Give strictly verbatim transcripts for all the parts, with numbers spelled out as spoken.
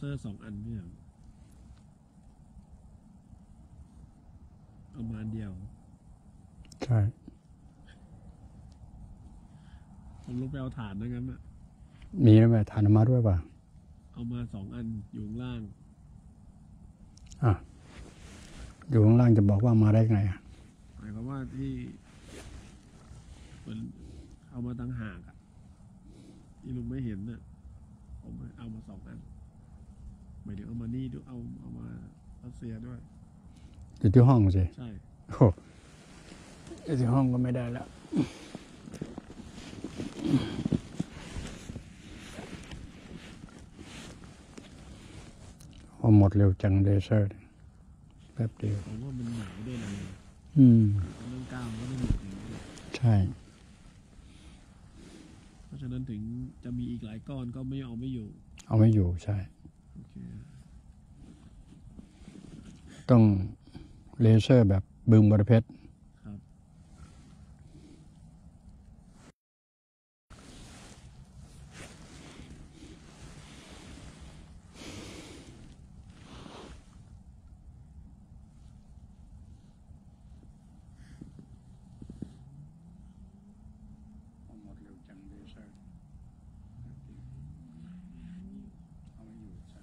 เซอร์สองอันเนี่ยเอามาเดียวใช่ผมลงไปเอาฐานดังนั้นอะมีนะแม่ฐานมาด้วยป่ะเอามาสองอันอยู่ข้างล่างอ่ะอยู่ข้างล่างจะบอกว่ามาได้ไงอ่ะหมายความว่าที่เหมือนเอามาตั้งหากอะที่ลุงไม่เห็นน่ะผมเอามาสองอันหมายถึงเอามานี่ด้วยเอาเอามารัสเซียด้วยอยู่ที่ห้องสิใช่โอ้อยู่ที่ห้องก็ไม่ได้แล้วพอหมดเร็วจังเลเซอร์แป๊บเดียวผมว่ามันหนาวด้วยนะอืมเรื่องกล้ามก็ต้องหมดใช่เพราะฉะนั้นถึงจะมีอีกหลายก้อนก็ไม่เอาไม่อยู่เอาไม่อยู่ใช่โอเคต้องเลเซอร์แบบบึงบรเพชรครับหมดเร็วจังเลเซอร์เอาไม่อยู่ใช่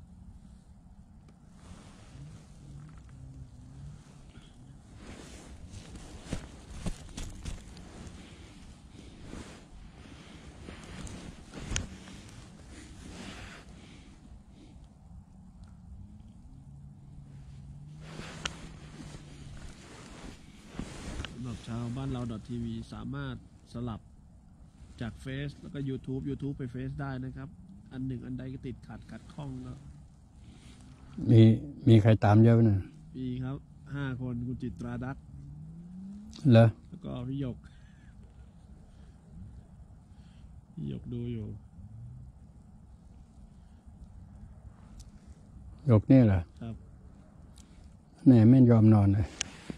สำหรับชาวบ้านเรา .ที วี สามารถสลับจากเฟซแล้วก็ YouTube YouTube ไปเฟซได้นะครับอันหนึ่งอันใดก็ติดขัดขัดข้องแล้วมีมีใครตามเยอะนะมีครับห้าคนคุณจิตราดักเหรอแล้วก็พี่หยกพี่หยกดูอยู่หยกนี่เหรอครับแน่ไม่ยอมนอนเลย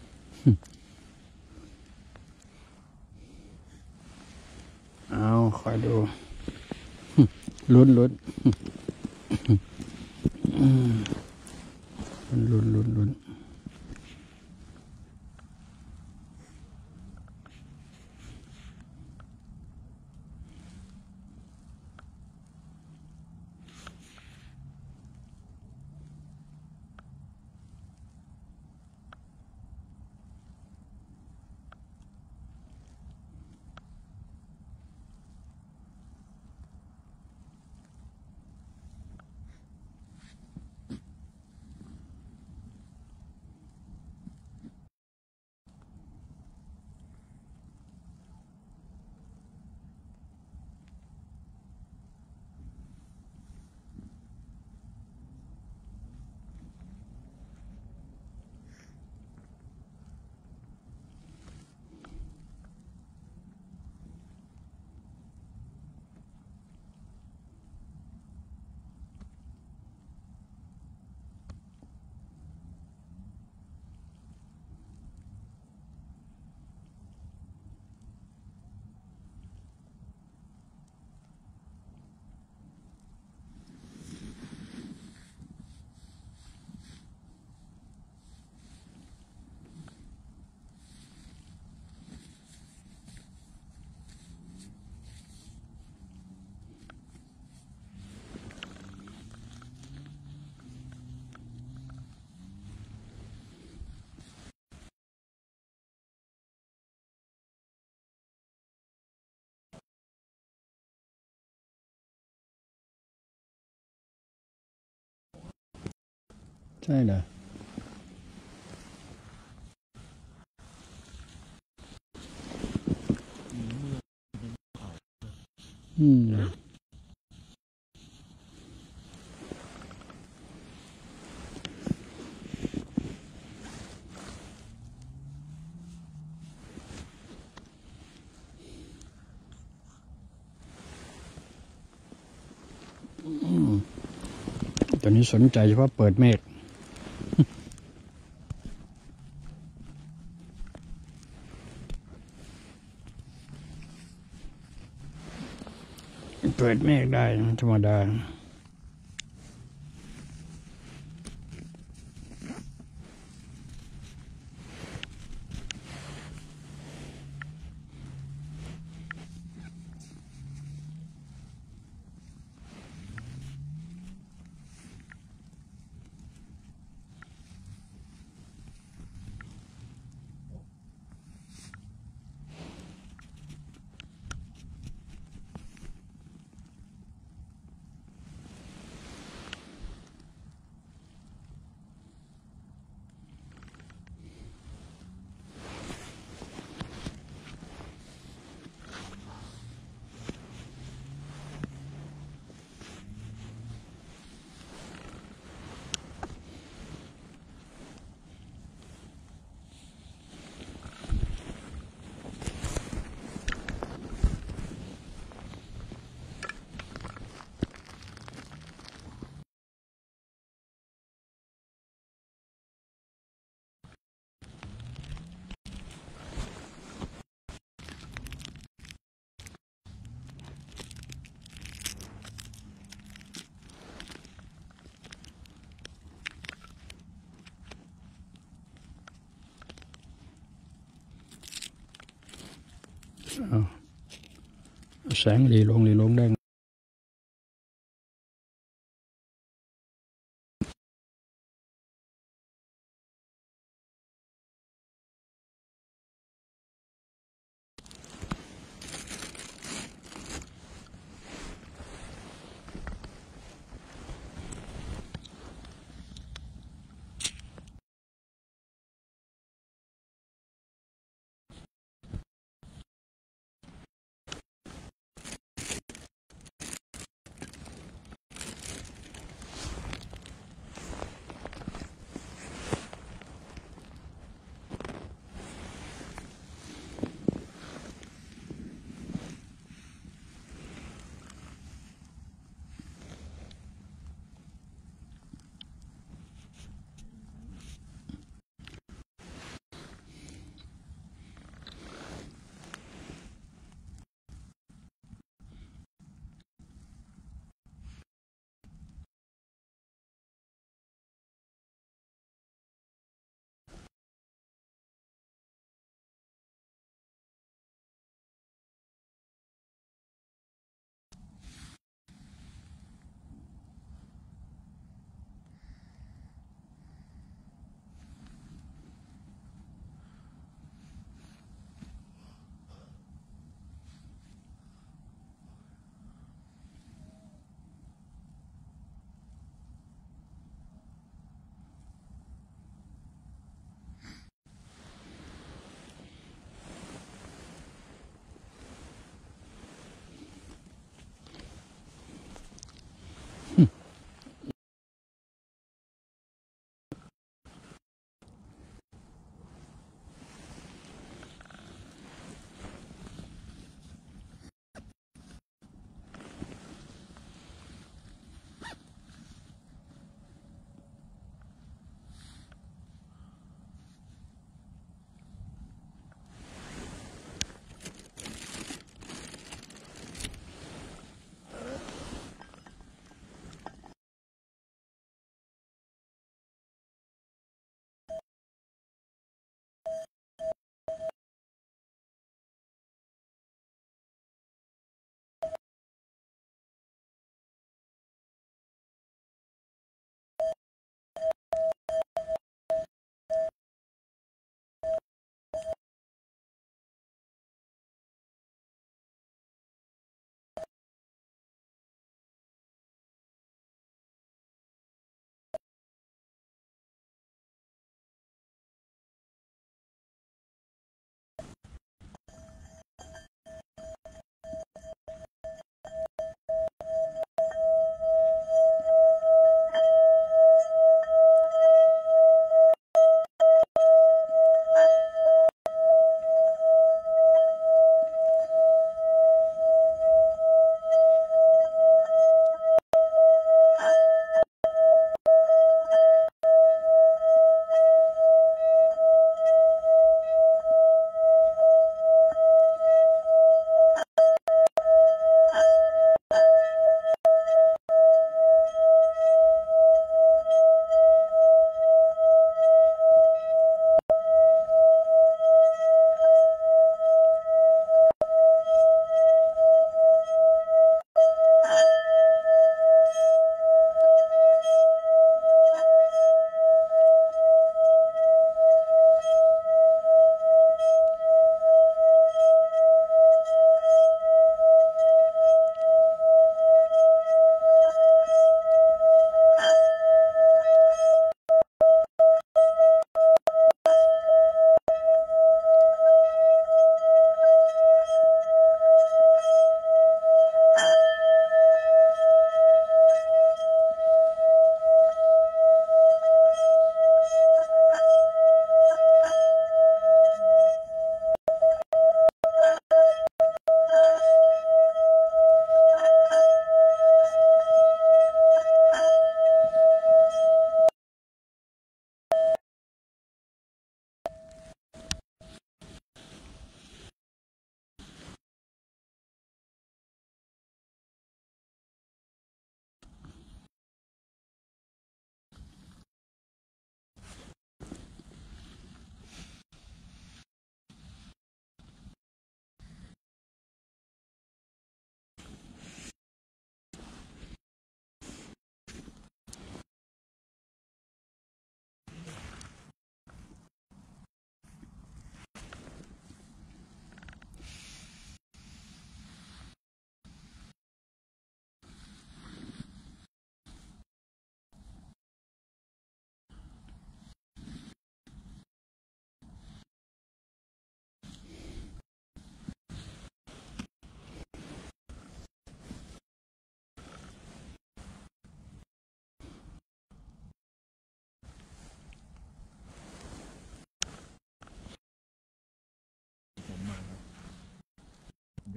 เอาคอยดูลุ้นลุ้นลุ้นลุ้นลุ้นใช่เหรออืมตอนนี้สนใจเฉพาะเปิดเมฆเปิดเมฆได้ธรรมดาแสงหลีลงหลีลงได้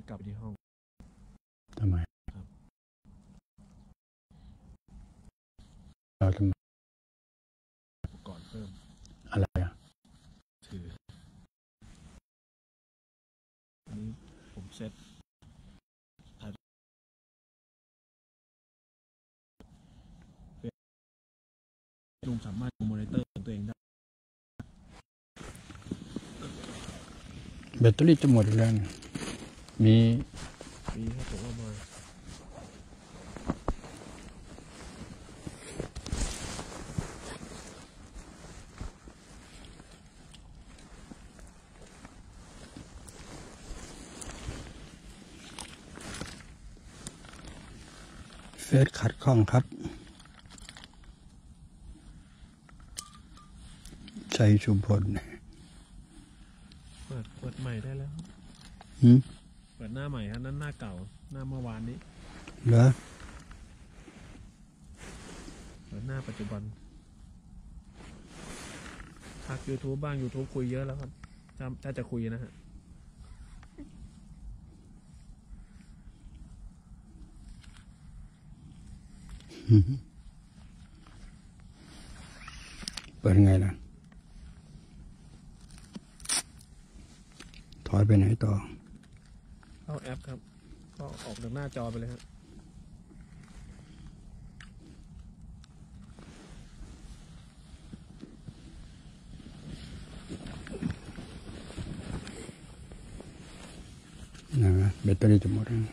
กลับไปที่ห้องทำไมครับเราทำไมก่อนเพิ่มอะไรอ่ะถืออันนี้ผมเซ็ตลุงสามารถดูมอนิเตอร์ของตัวเองได้แบตเตอรี่จะหมดแล้วมีมีครับผมเอามาเฟซขัดข้องครับชัยชุมพลเปิดเปิดใหม่ได้แล้วหืมเปิดหน้าใหม่ครับนั้นหน้าเก่าหน้าเมื่อวานนี้เหรอเปิดหน้าปัจจุบันทัก YouTube บ้าง YouTube คุยเยอะแล้วครับถ้าถ้าจะคุยนะฮะเปิดไงล่ะถอยไปไหนต่อเข้าแอปครับก็ออกจากหน้าจอไปเลยครับนะแบตเตอรี่จะหมดแล้ว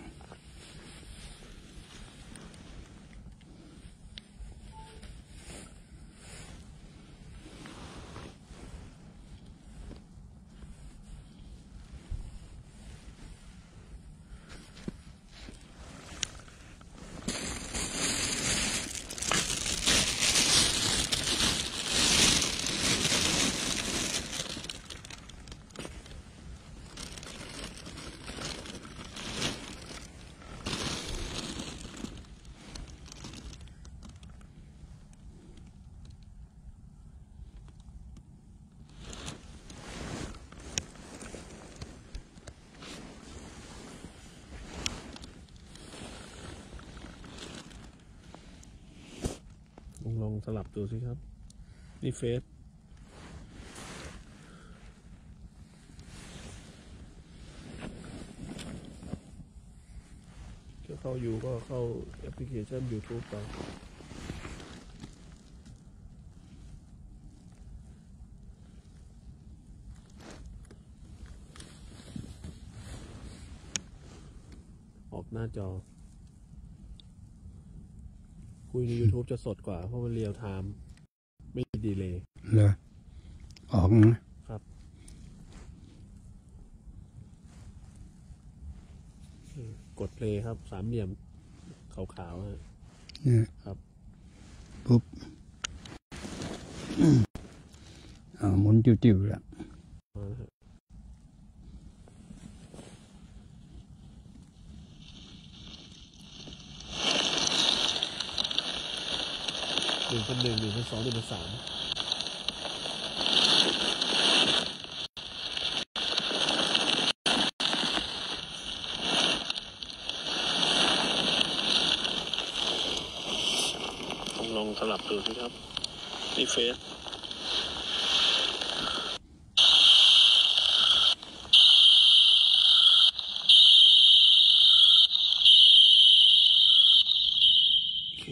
ลองสลับดูสิครับนี่เฟซจะเข้าอยู่ก็เข้าแอปพลิเคชัน YouTube ไปออกหน้าจอคุยใน YouTube จะสดกว่าเพราะมันเรียลไทม์ไม่มีดีเลย์เลยออกนะครับกดเพลย์ครับสามเหลี่ยมขาวๆเนี่ยครับปุ๊บอ่าหมุนจิ้วๆแล้วหนึ่งเป็นหนึ่งหนึ่งเป็นสองหนึ่งเป็นสามลองสลับดูสิครับนี่เฟซโอเค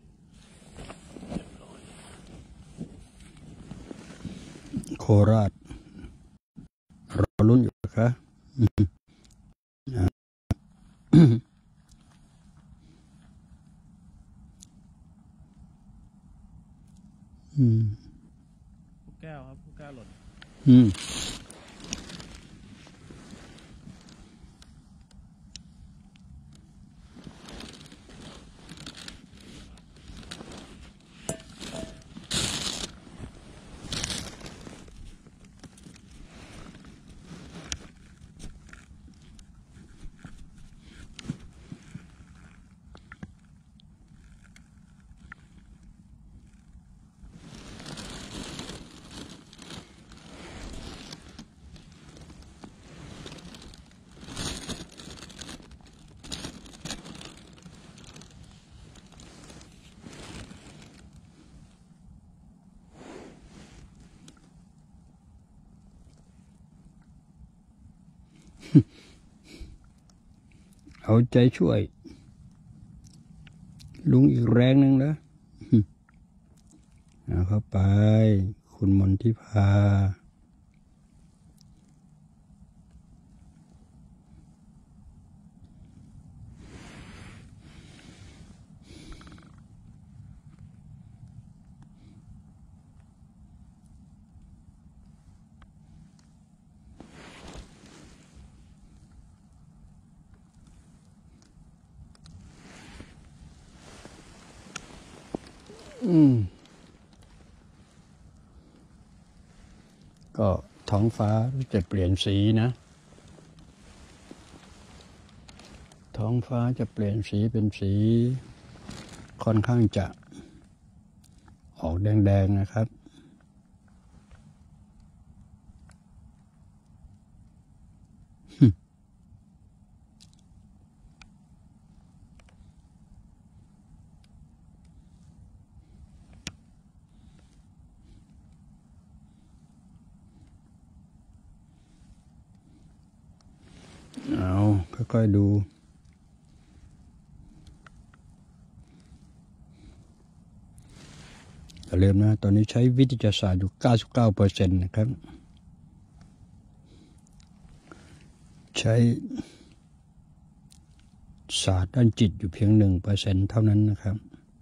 โคราชรอลุ้นอยู่ครับอืมแก้วครับแก้วหล่นอืมเอาใจช่วย ลุงอีกแรงหนึ่งนะเอาเข้าไปคุณมนทิพาอืมก็ท้องฟ้าจะเปลี่ยนสีนะท้องฟ้าจะเปลี่ยนสีเป็นสีค่อนข้างจะออกแดงๆนะครับเอาค่อยๆดูอย่าลืมนะตอนนี้ใช้วิทยาศาสตร์อยู่ เก้าสิบเก้าเปอร์เซ็นต์ นะครับใช้ศาสตร์ด้านจิตอยู่เพียง หนึ่งเปอร์เซ็นต์ เท่านั้นนะครับ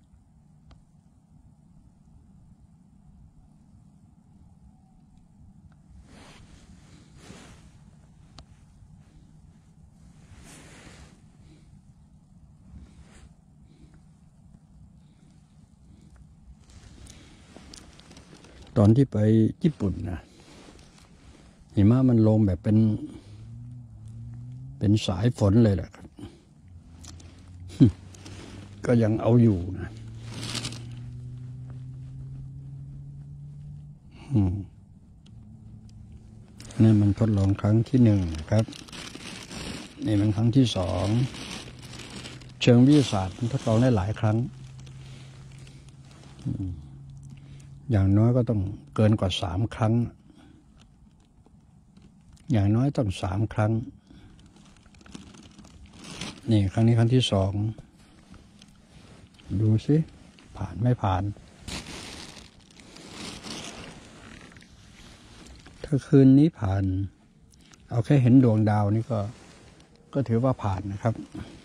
ตอนที่ไปญี่ปุ่นนะหิมะมันลงแบบเป็นเป็นสายฝนเลยแหละครับ ก็ยังเอาอยู่นะนี่มันทดลองครั้งที่หนึ่งนะครับนี่มันครั้งที่สองเชิงวิทยาศาสตร์มันทดลองได้หลายครั้งอย่างน้อยก็ต้องเกินกว่าสามครั้งอย่างน้อยต้องสามครั้งนี่ครั้งนี้ครั้งที่สองดูสิผ่านไม่ผ่านถ้าคืนนี้ผ่านเอาแค่เห็นดวงดาวนี่ก็ก็ถือว่าผ่านนะครับ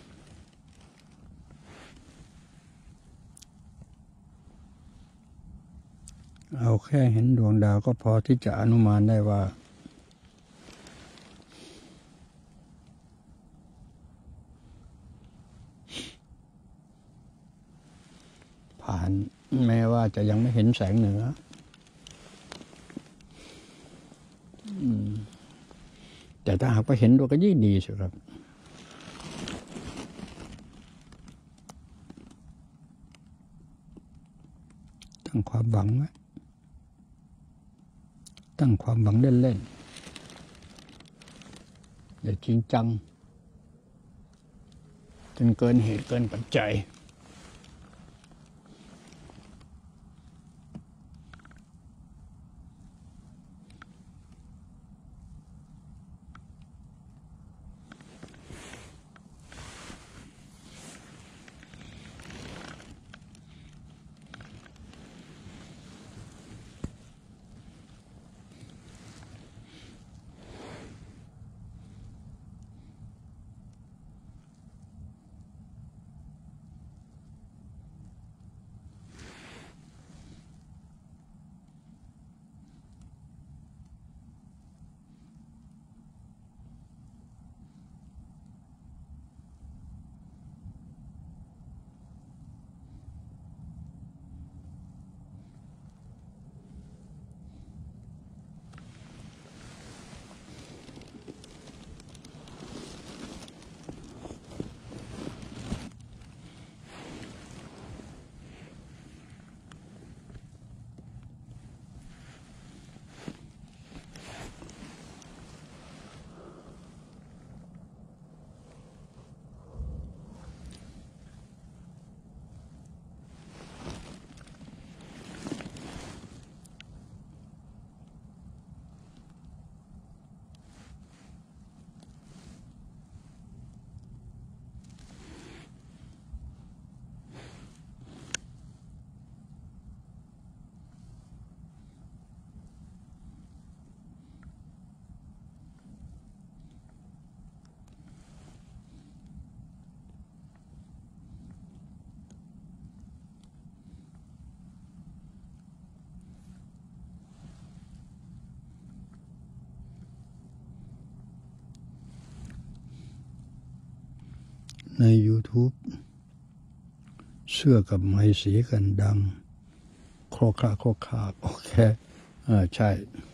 เอาแค่เห็นดวงดาวก็พอที่จะอนุมานได้ว่าผ่านแม้ว่าจะยังไม่เห็นแสงเหนือแต่ถ้าหากว่าเห็นดวงก็ยิ่งดีสิครับตั้งความหวังไว้ตั้งความหวังเล่นๆอย่าจริงจังจนเกินเหตุเกินปัจจัยใน YouTube เสื้อกับไม้สีกันดังโครคาโครคาโอเคอ่าใช่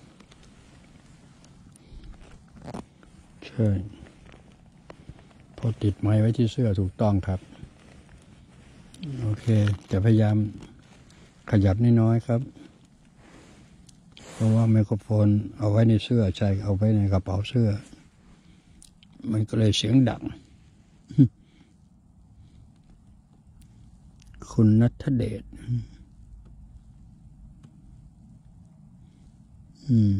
ใช่พอติดไม้ไว้ที่เสื้อถูกต้องครับโอเคจะพยายามขยับน้อยๆครับเพราะว่าไมโครโฟนเอาไว้ในเสื้อใช่เอาไว้ในกระเป๋าเสื้อมันก็เลยเสียงดังคุณณัฐเดชอืม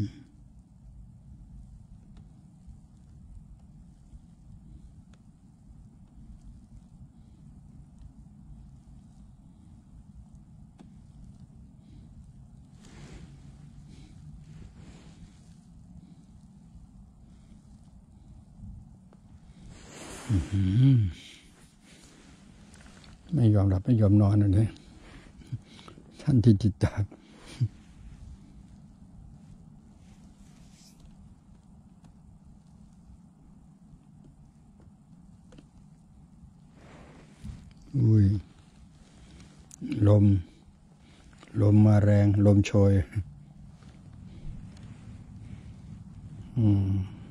ไม่ยอมหลับไม่ยอมนอนเลยท่านที่ติดตามอุ้ยลมลมมาแรงลมโชยอืม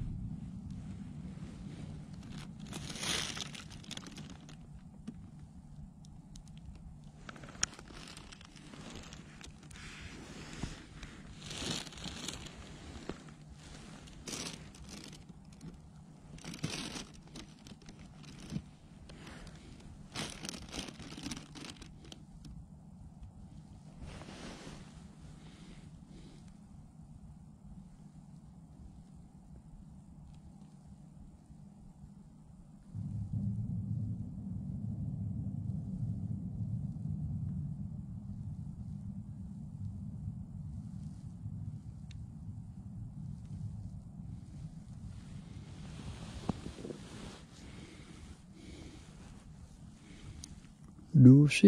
ดูสิ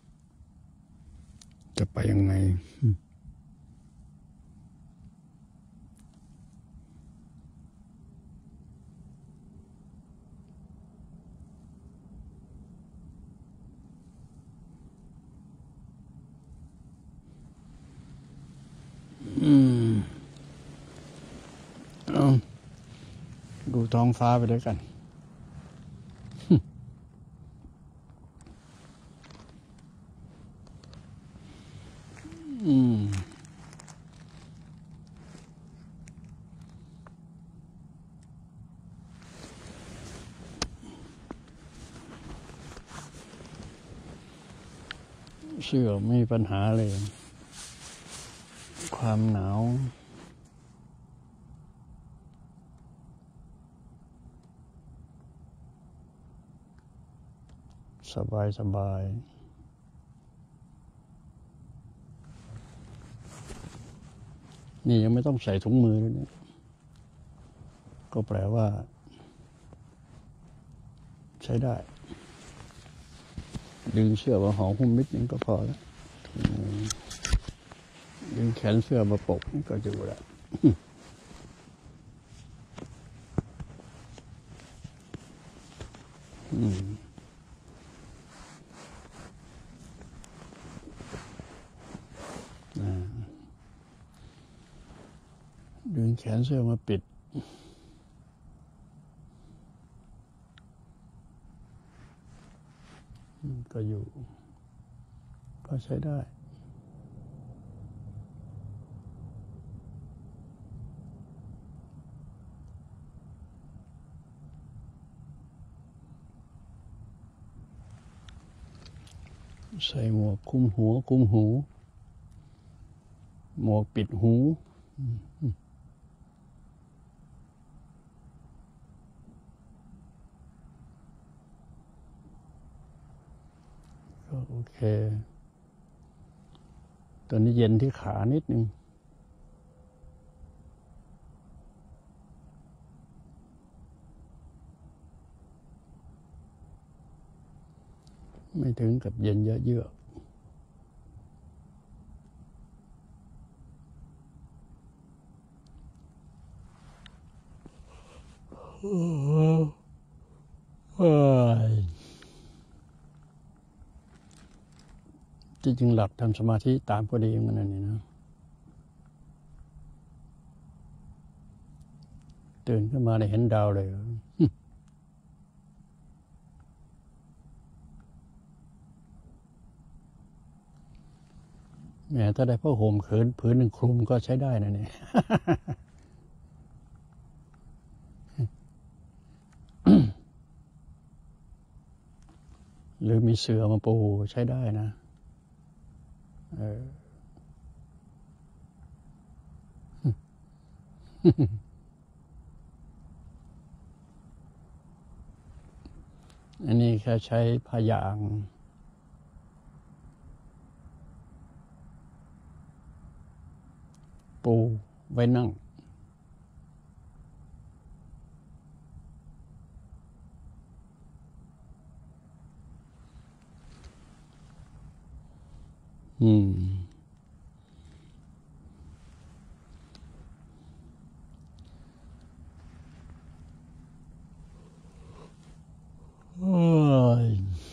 จะไปยังไงอืมเอาดูท้องฟ้าไปด้วยกันอืมเชื่อไม่มีปัญหาเลยความหนาวสบายสบายนี่ยังไม่ต้องใส่ถุงมือเลยเนี่ยก็แปลว่าใช้ได้ดึงเสื้อมาห่อหุ้มนิดนึงก็พอแล้วดึงแขนเสื้อมาปกนี่ก็อยู่แล้วดึงแขนเสื้อมาปิดก็อยู่ก็ใช้ได้ใส่หมวกคลุมหัวคลุมหูหมวกปิดหูก็โอเคตอนนี้เย็นที่ขานิดนึงไม่ถึงกับเย็นเยอะๆที่จริงหลับทำสมาธิตามก็ดีเหมือนกันนี่นะตื่นขึ้นมาได้เห็นดาวเลยแหมถ้าได้ผ้าห่มผืนผืนหนึ่งคลุมก็ใช้ได้นะเนี่ย หรือมีเสื่อมาปูใช้ได้นะเออ อันนี้แค่ใช้ผ้ายางปูไว้นั่งอืมโอ้ย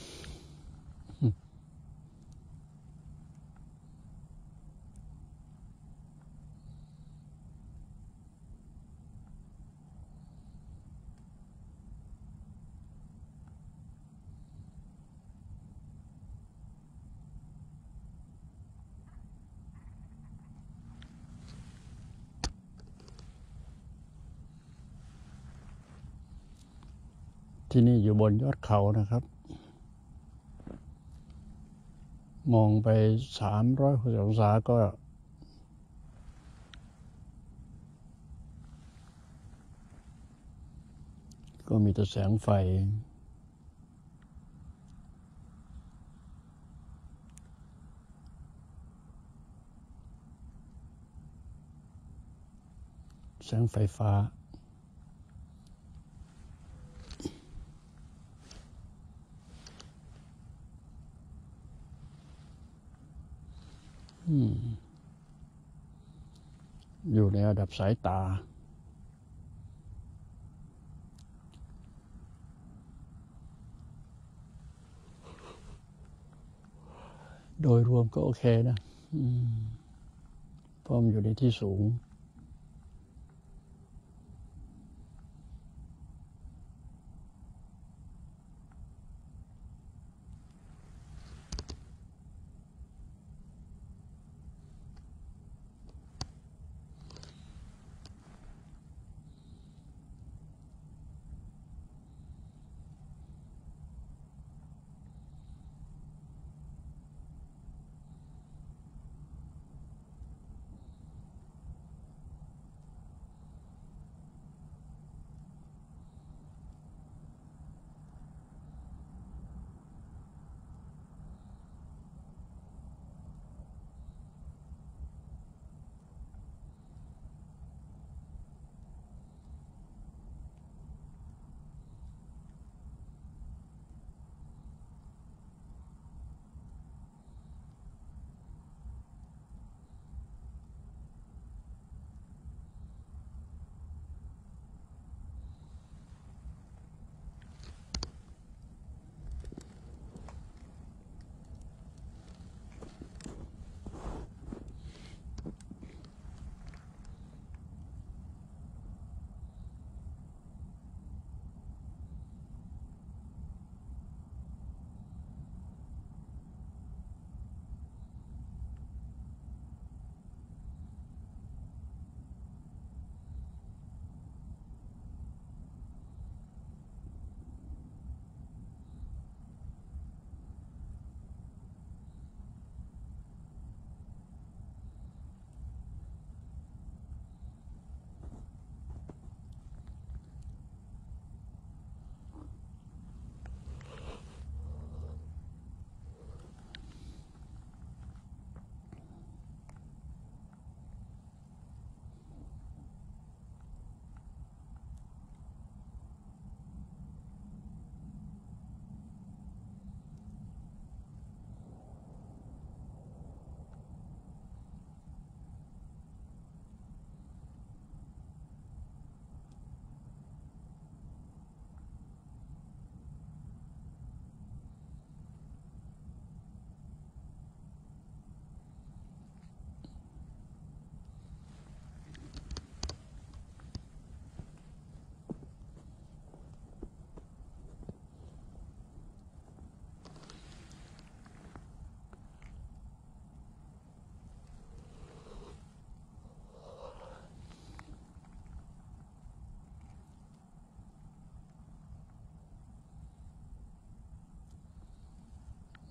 ที่นี่อยู่บนยอดเขานะครับมองไปสามร้อยหกสิบองศาก็ก็มีแต่แสงไฟแสงไฟฟ้าอยู่ในระดับสายตาโดยรวมก็โอเคนะเพราะมันอยู่ในที่สูง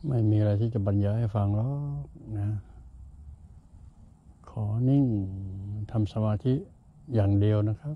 ไม่มีอะไรที่จะบรรยายให้ฟังหรอกนะ ขอนิ่งทำสมาธิอย่างเดียวนะครับ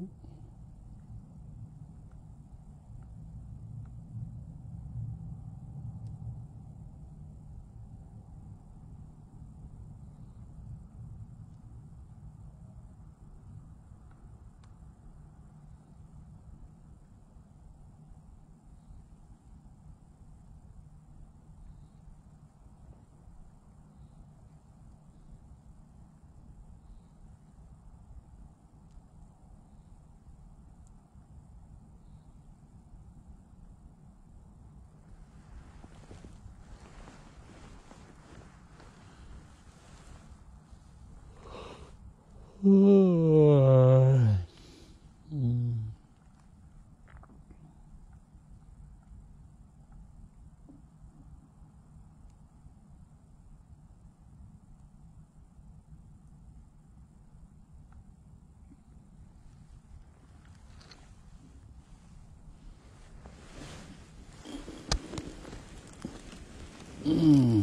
อืม อืม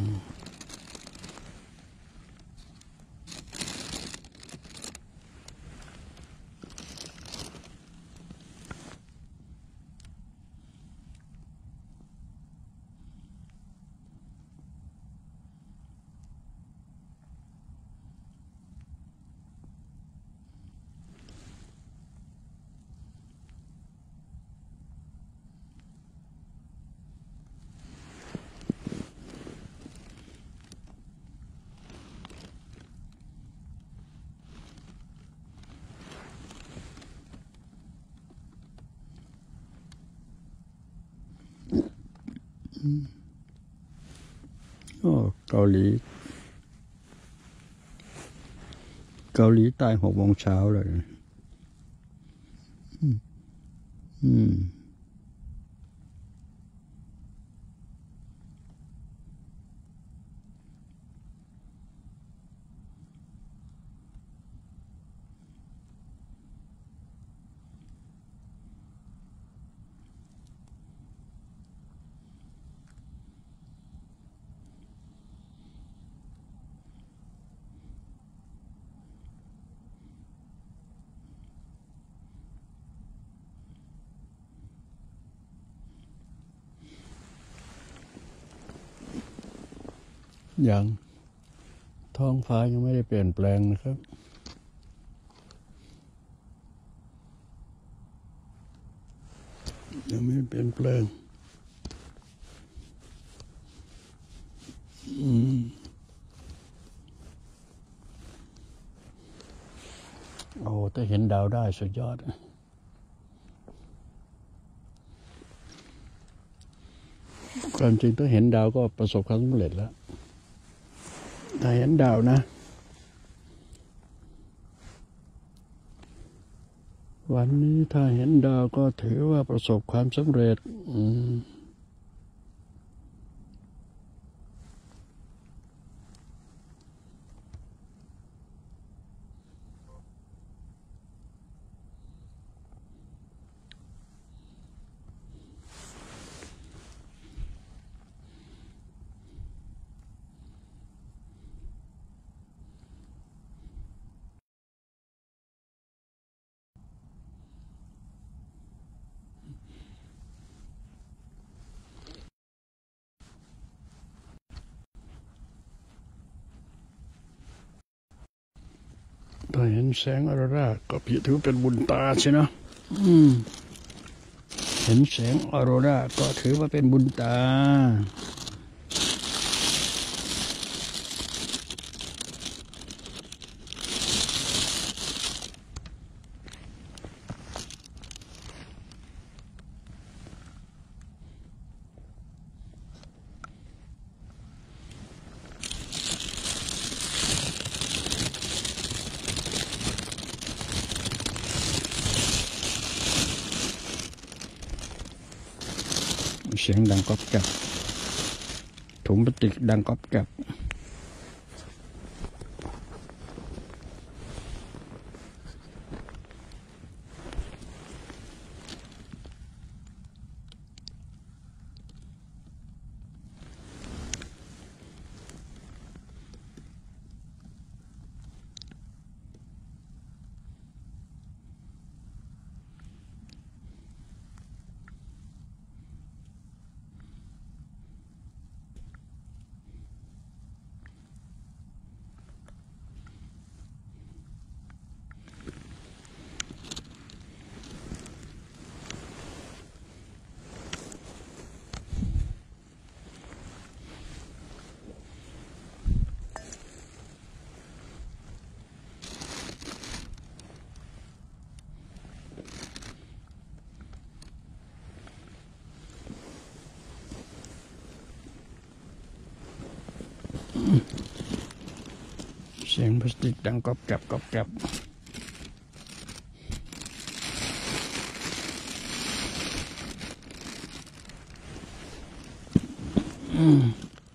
โอ้เกาหลี เกาหลีใต้หกโมงเช้าเลย อืม อืม อย่างท้องฟ้ายังไม่ได้เปลี่ยนแปลงนะครับ ยังไม่ได้เปลี่ยนแปลง อืม โอ้ถ้าเห็นดาวได้สุดยอด ความจริงถ้าเห็นดาวก็ประสบความสำเร็จแล้ว ถ้าเห็นดาวนะ วันนี้ถ้าเห็นดาวก็ถือว่าประสบความสำเร็จ อืม ถ้าเห็นแสงออโรราก็ถือเป็นบุญตาใช่ไหมอืม เห็นแสงออโรราก็ถือว่าเป็นบุญตา เสียงดังก๊อบแก๊บถุงพลาสติกดังก๊อบแก๊บเสียงพลาสติกดังกรอบแกรบกรอบแกรบอืม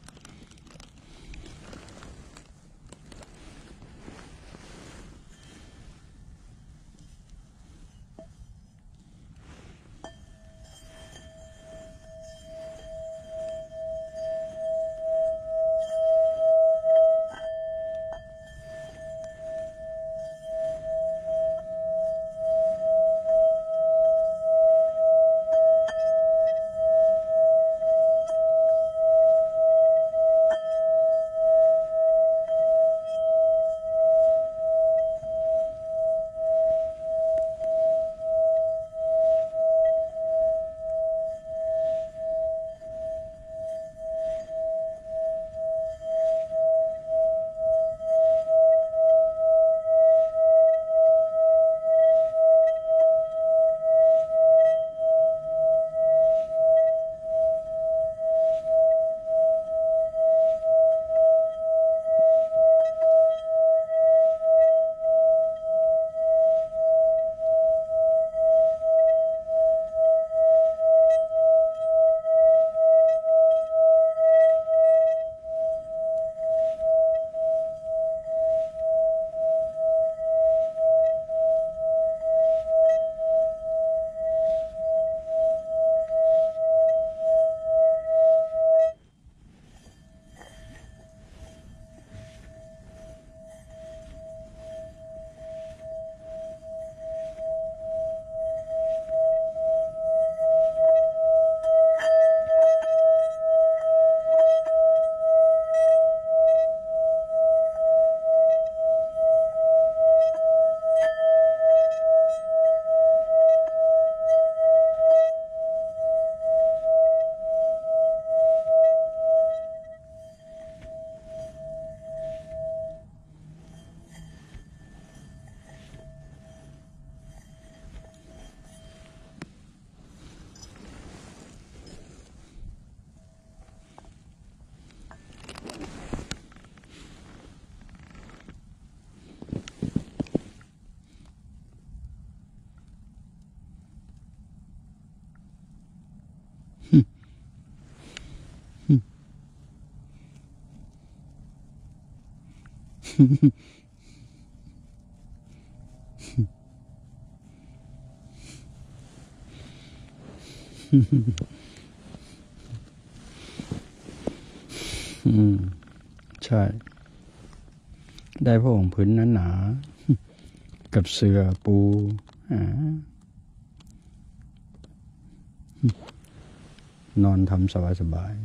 อืมใช่ได้ผ้าห่มผืนหนาๆกับเสื่อปูอ่านอนทำสบาย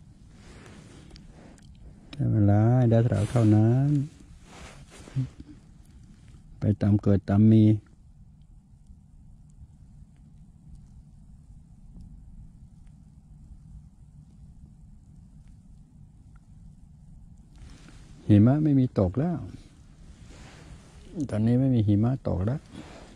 ๆได้เวลาได้เท่าเท่านั้นไปตามเกิดตามมีหิมะไม่มีตกแล้วตอนนี้ไม่มีหิมะตกแล้ว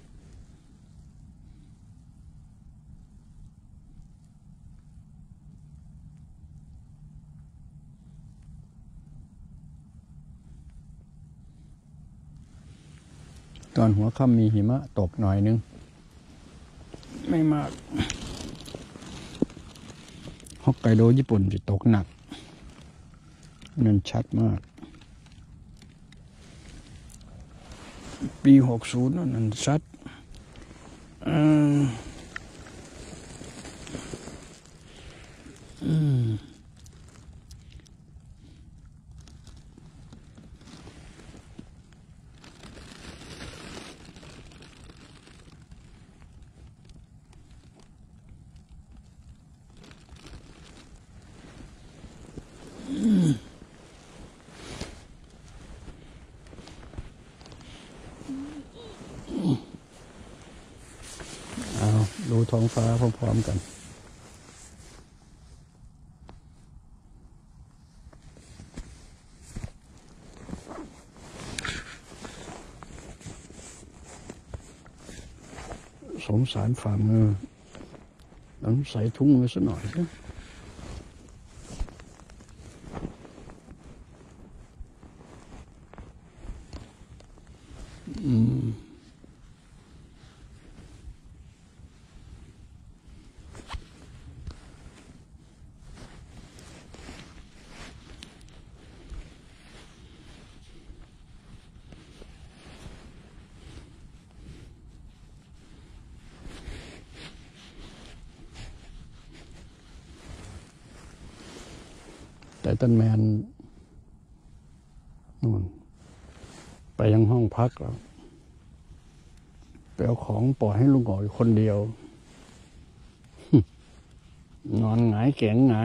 ตอนหัวค่ำมีหิมะตกหน่อยนึงไม่มากฮอกไกโดญี่ปุ่นจะตกหนักนั่นชัดมากปีหกสิบนั่นชัดอืมอืมเอาดูท้องฟ้าพร้อมๆกันสงสารฝ่ามือต้องใส่ถุงมือสักหน่อยสิแต่ต้นแมนนู่นไปยังห้องพักแล้วไปเอาของปล่อยให้ลุงอ๋อยคนเดียว นอนหงายแข็งหงาย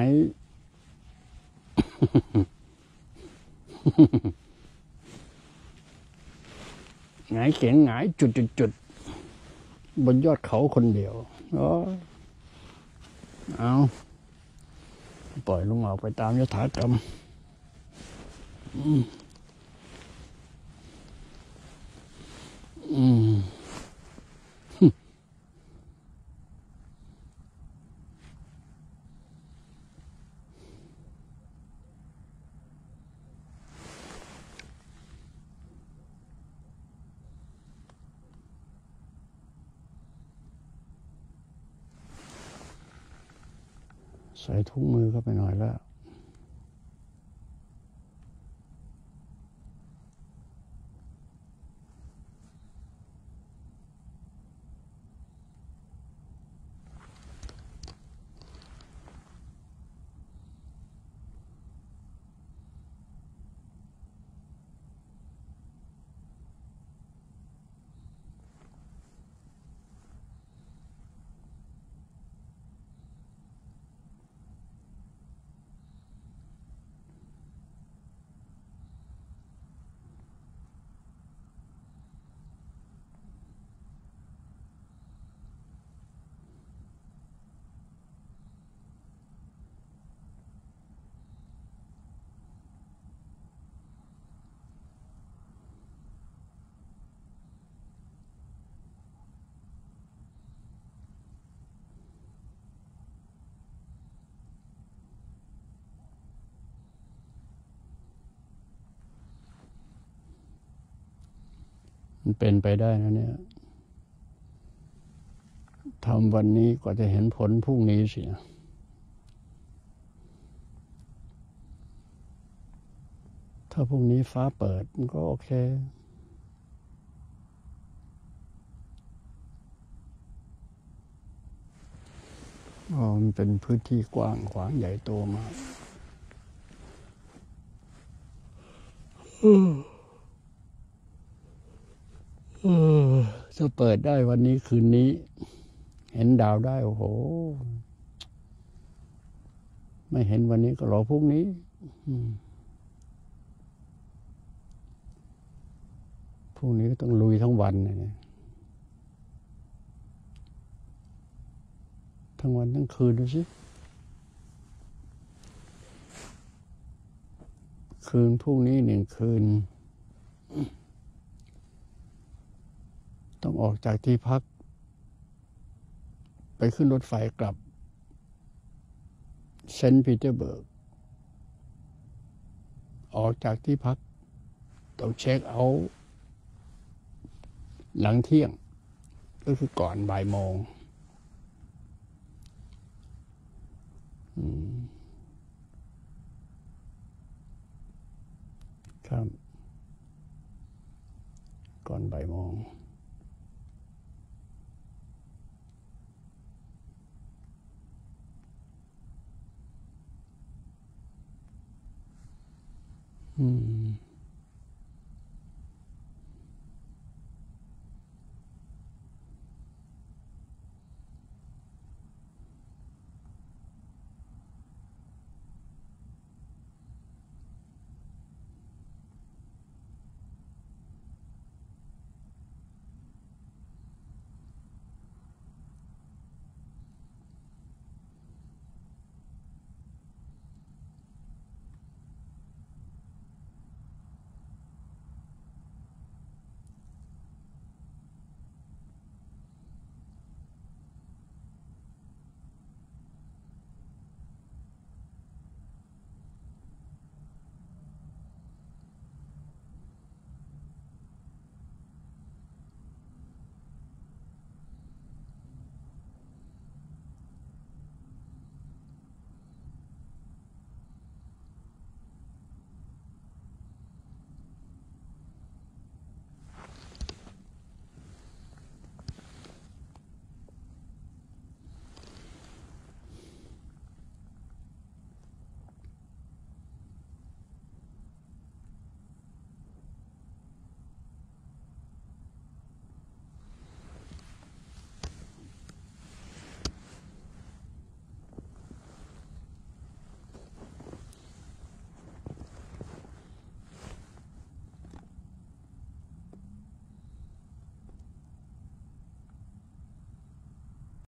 หงายแข็งหงายจุดจุดจุดบนยอดเขาคนเดียวอ๋อเอาปล่อยลุงออกไปตามยถากรรมอืมอืมใส่ถุงมือเข้าไปหน่อยแล้วมันเป็นไปได้นะเนี่ยทำวันนี้ก็จะเห็นผลพรุ่งนี้สิถ้าพรุ่งนี้ฟ้าเปิดมันก็โอเคอ๋อมันเป็นพื้นที่กว้างขวางใหญ่โตมากถ้าเปิดได้วันนี้คืนนี้เห็นดาวได้โอ้โหไม่เห็นวันนี้ก็รอพรุ่งนี้พรุ่งนี้ก็ต้องลุยทั้งวันเนี่ยทั้งวันทั้งคืนดูสิคืนพรุ่งนี้หนึ่งคืนต้องออกจากที่พักไปขึ้นรถไฟกลับเซนต์ปีเตอร์เบิร์กออกจากที่พักต้องเช็คเอาท์หลังเที่ยงก็คือก่อนบ่ายโมงครับก่อนบ่ายโมงอืม